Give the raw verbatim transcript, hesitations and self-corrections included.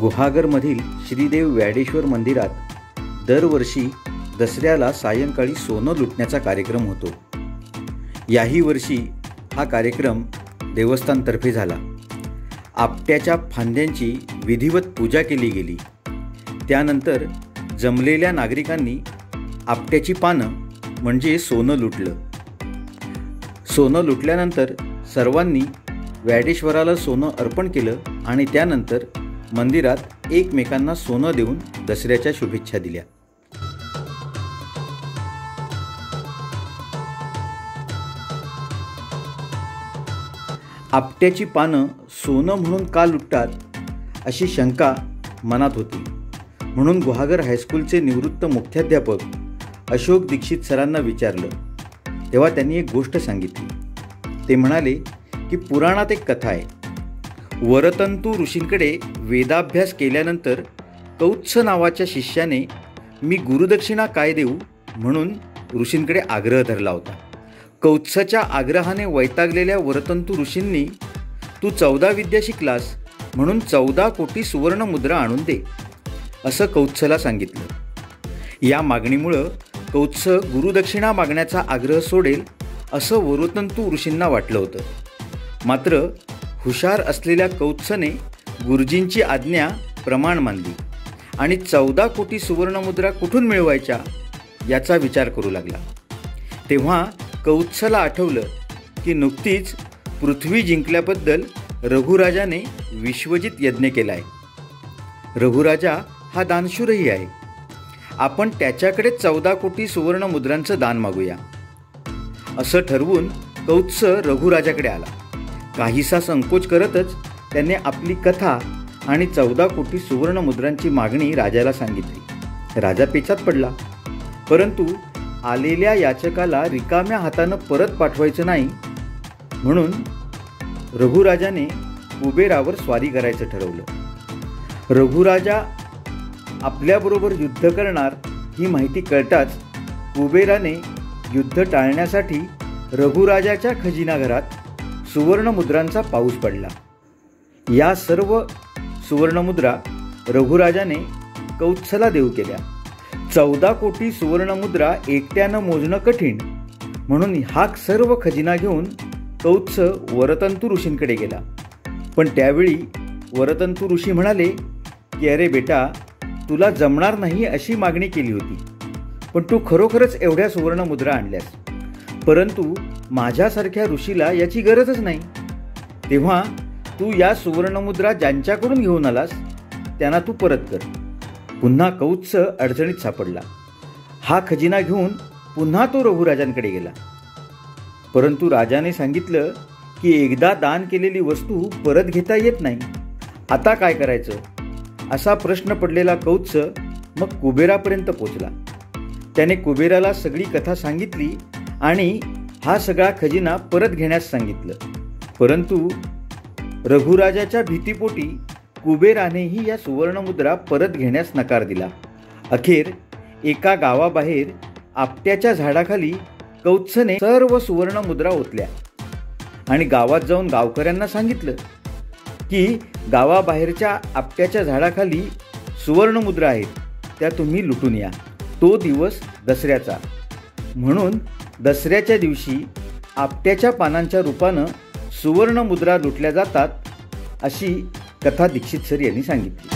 गुहागरमधील श्रीदेव व्याडेश्वर मंदिरात दरवर्षी दसऱ्याला सायंकाळी सोनं लुटण्याचा कार्यक्रम होतो. याही वर्षी हा कार्यक्रम देवस्थानतर्फे झाला. आपट्याच्या फांद्यांची विधिवत पूजा केली गेली. त्यानंतर जमलेल्या नागरिकांनी आपट्याची पानं म्हणजे सोनं लुटलं. सोनं लुटल्यानंतर सर्वांनी व्याडेश्वराला सोनं अर्पण केलं आणि त्यानंतर मंदिरात एकमेकांना सोनं देऊन दसऱ्याच्या शुभेच्छा दिल्या. आपट्याची पानं सोनं म्हणून का लुटतात अशी शंका मनात होती. म्हणून गुहागर हायस्कूलचे निवृत्त मुख्याध्यापक अशोक दीक्षित सरांना विचारलं. तेव्हा त्यांनी एक गोष्ट सांगितली. ते म्हणाले की पुराणात एक कथा आहे. वरतंतू ऋषींकडे वेदाभ्यास केल्यानंतर कौत्स नावाच्या शिष्याने मी गुरुदक्षिणा काय देऊ म्हणून ऋषींकडे आग्रह धरला होता. कौत्साच्या आग्रहाने वैतागलेल्या वरतंतू ऋषींनी तू चौदा विद्या शिकलास म्हणून चौदा कोटी सुवर्ण मुद्रा आणून दे असं कौत्सला सांगितलं. या मागणीमुळं कौत्स गुरुदक्षिणा मागण्याचा आग्रह सोडेल असं वरतंतू ऋषींना वाटलं होतं. मात्र हुशार असलेल्या कौत्सने गुरुजींची आज्ञा प्रमाण मानली आणि चौदा कोटी सुवर्णमुद्रा कुठून मिळवायच्या याचा विचार करू लागला. तेव्हा कौत्सला आठवलं की नुकतीच पृथ्वी जिंकल्याबद्दल रघुराजाने विश्वजित यज्ञ केला आहे. रघुराजा हा दानशूरही आहे. आपण त्याच्याकडे चौदा कोटी सुवर्णमुद्रांचं दान मागूया असं ठरवून कौत्स रघुराजाकडे आला. काहीसा संकोच करतच त्याने आपली कथा आणि चौदा कोटी सुवर्णमुद्रांची मागणी राजाला सांगितली. राजा पेचात पडला. परंतु आलेल्या याचकाला रिकाम्या हातानं परत पाठवायचं नाही म्हणून रघुराजाने कुबेरावर स्वारी करायचं ठरवलं. रघुराजा आपल्याबरोबर युद्ध करणार ही माहिती कळताच कुबेराने युद्ध टाळण्यासाठी रघुराजाच्या खजिनाघरात सुवर्णमुद्रांचा पाऊस पडला. या सर्व सुवर्णमुद्रा रघुराजाने कौत्सला देऊ केल्या. चौदा कोटी सुवर्णमुद्रा एकट्यानं मोजणं कठीण म्हणून हा सर्व खजिना घेऊन कौत्स वरतंतू ऋषींकडे गेला. पण त्यावेळी वरतंतू ऋषी म्हणाले की अरे बेटा, तुला जमणार नाही अशी मागणी केली होती, पण तू खरोखरच एवढ्या सुवर्णमुद्रा आणल्यास. परंतु माझ्यासारख्या ऋषीला याची गरजच नाही. तेव्हा तू या सुवर्णमुद्रा ज्यांच्याकडून घेऊन आलास त्यांना तू परत कर. पुन्हा कौत्स अडचणीत सापडला. हा खजिना घेऊन पुन्हा तो रघुराजांकडे गेला. परंतु राजाने सांगितलं की एकदा दान केलेली वस्तू परत घेता येत नाही. आता काय करायचं असा प्रश्न पडलेला कौत्स मग कुबेरापर्यंत पोचला. त्याने कुबेराला सगळी कथा सांगितली आणि हा सगळा खजिना परत घेण्यास सांगितलं. परंतु रघुराजाच्या भीतीपोटी कुबेरानेही या सुवर्णमुद्रा परत घेण्यास नकार दिला. अखेर एका गावाबाहेर आपट्याच्या झाडाखाली कौत्सने सर्व सुवर्णमुद्रा ओतल्या आणि गावात जाऊन गावकऱ्यांना सांगितलं की गावाबाहेरच्या आपट्याच्या झाडाखाली सुवर्णमुद्रा आहेत, त्या तुम्ही लुटून या. तो दिवस दसऱ्याचा म्हणून दसऱ्याच्या दिवशी आपट्याच्या पानांच्या रूपानं सुवर्णमुद्रा लुटल्या जातात अशी कथा दीक्षित सर यांनी सांगितली.